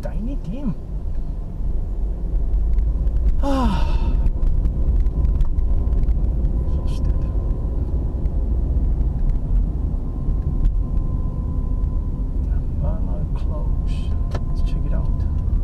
tiny team. Exhausted. Nambala Close. Let's check it out.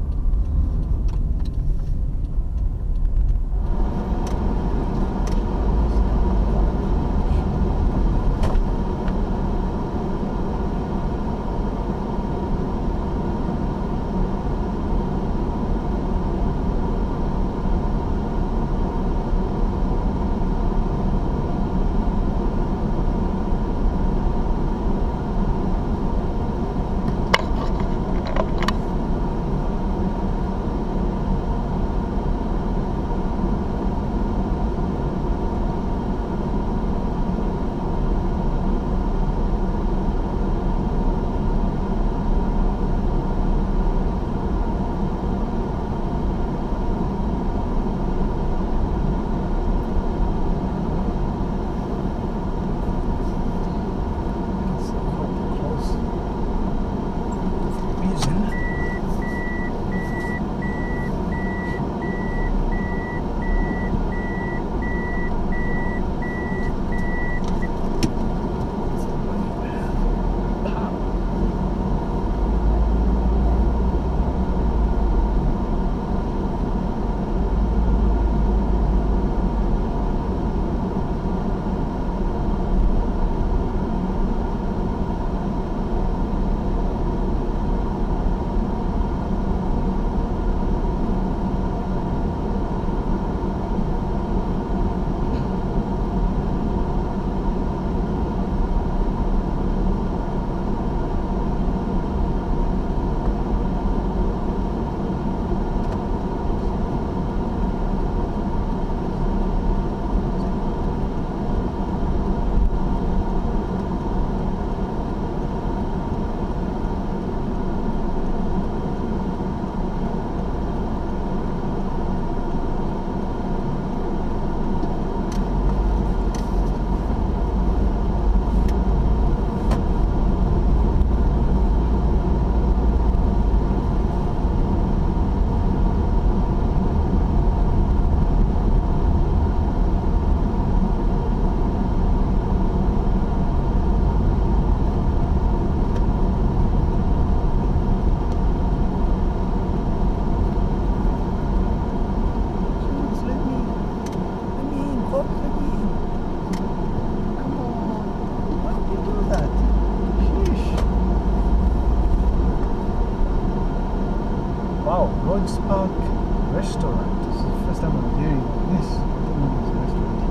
Rhodes Park Restaurant. This is the first time I'm hearing this. I don't know this restaurant.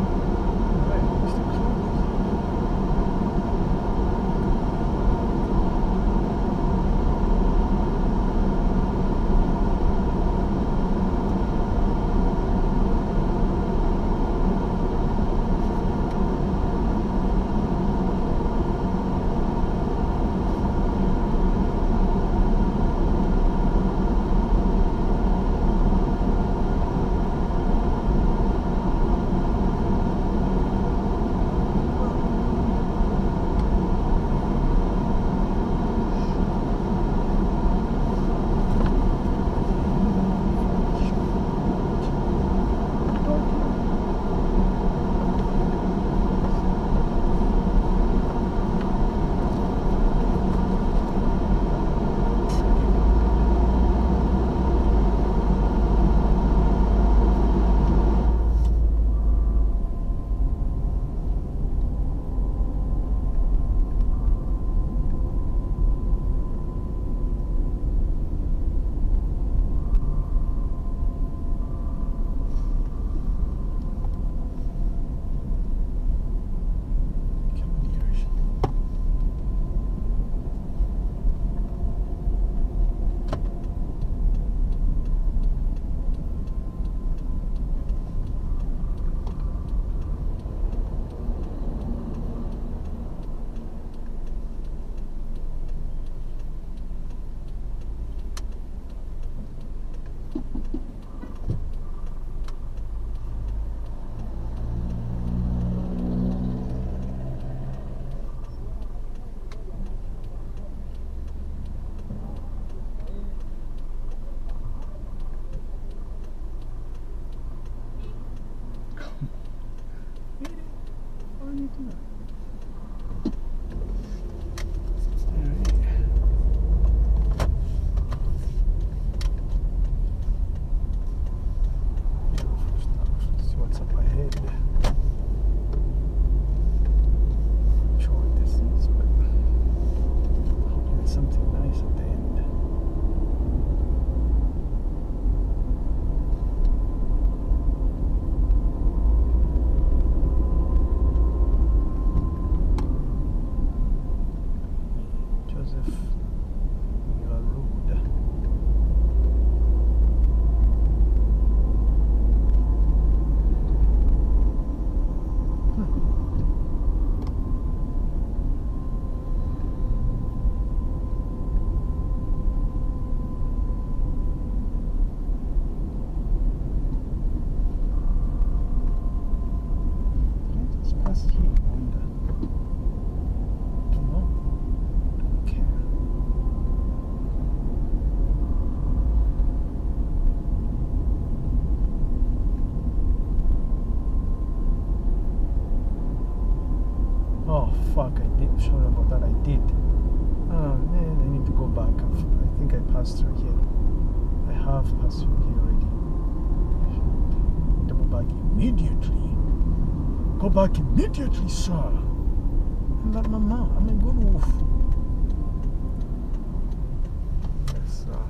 Alright, Mr. Close. sure about that. I did. Oh man, I need to go back. I think I passed through here. I have passed through here already. Double back immediately. Go back immediately, sir. I'm not mama. I'm a good wolf. Yes, sir.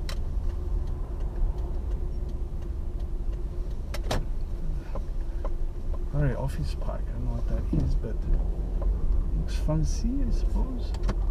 Alright, office park. I don't know what that is, but looks fancy, I suppose.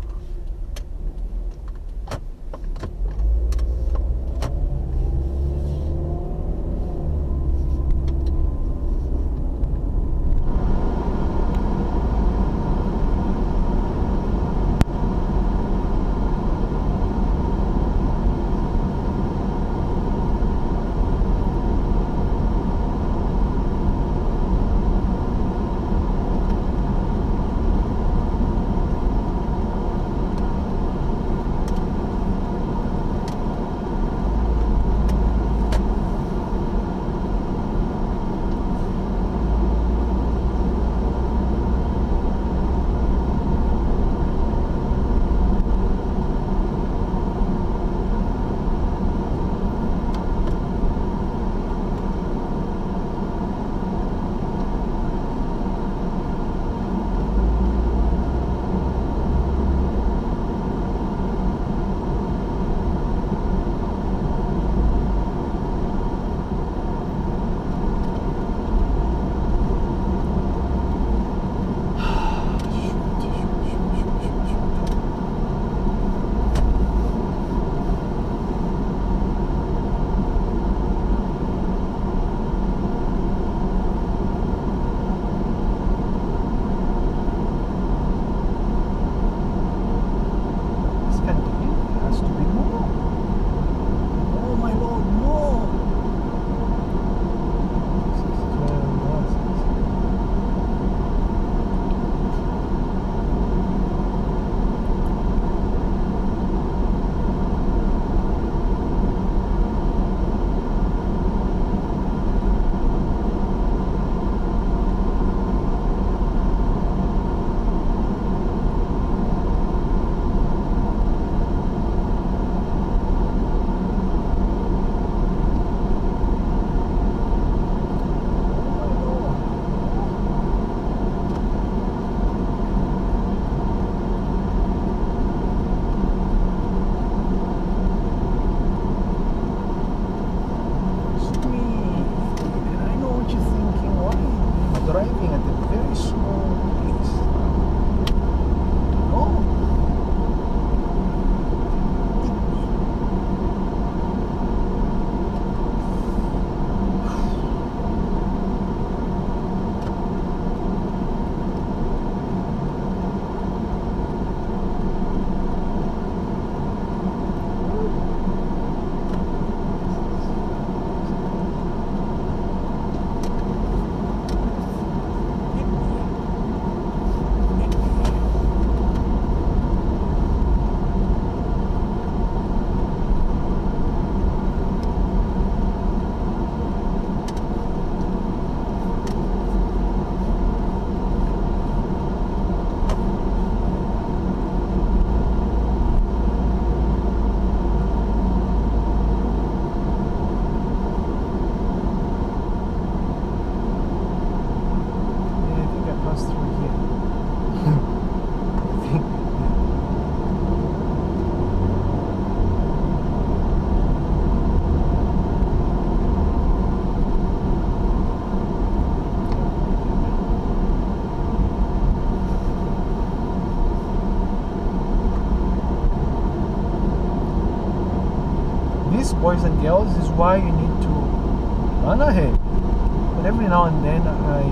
Boys and girls, is why you need to run ahead. But every now and then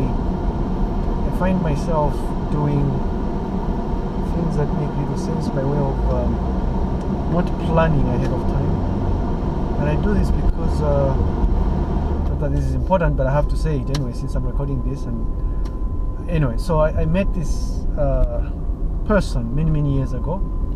I find myself doing things that make little sense by way of not planning ahead of time. And I do this because not that this is important, but I have to say it anyway since I'm recording this. And anyway, so I met this person many years ago.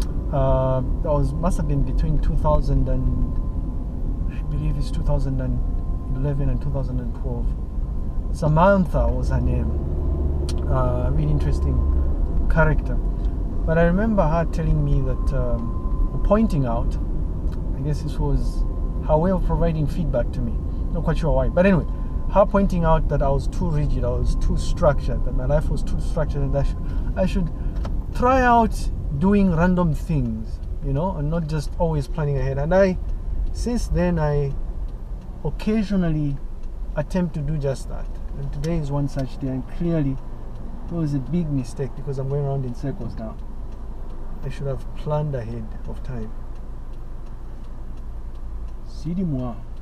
That must have been between 2000 and I believe it's 2011 and 2012. Samantha was her name. Really interesting character. But I remember her telling me that, pointing out, I guess this was her way of providing feedback to me. Not quite sure why. But anyway, her pointing out that I was too rigid, I was too structured, that my life was too structured, and I should try out doing random things, you know, and not just always planning ahead. And since then, I occasionally attempt to do just that. And today is one such day, and clearly it was a big mistake because I'm going around in circles now. I should have planned ahead of time. Sidi moi.